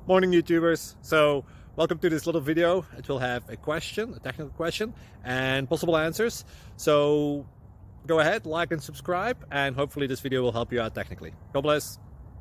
Morning YouTubers. So welcome to this little video. It will have a question, a technical question, and possible answers. So go ahead, like and subscribe, and hopefully this video will help you out technically. God bless.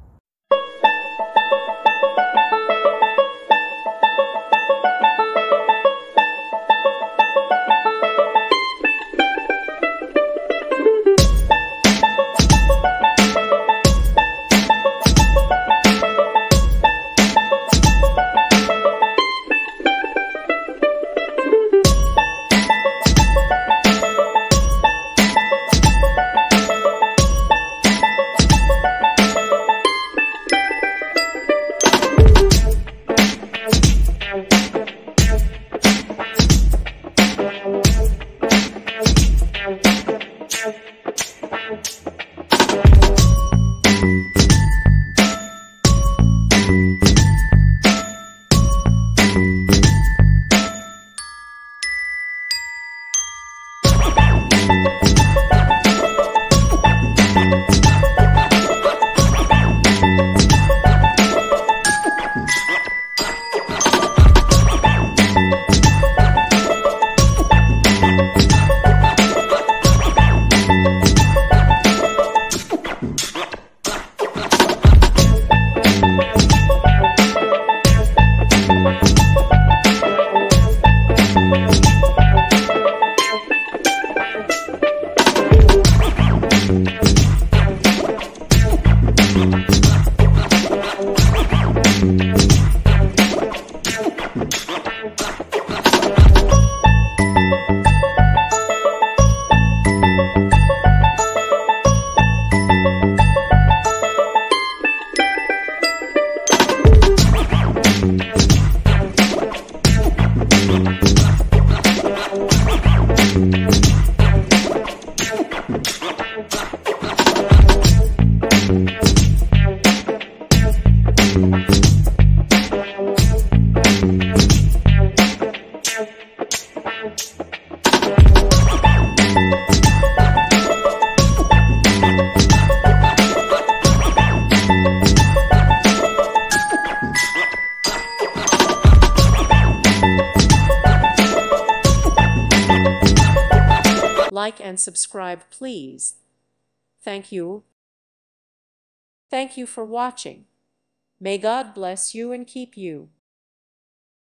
Like and subscribe, please. Thank you. Thank you for watching. May God bless you and keep you.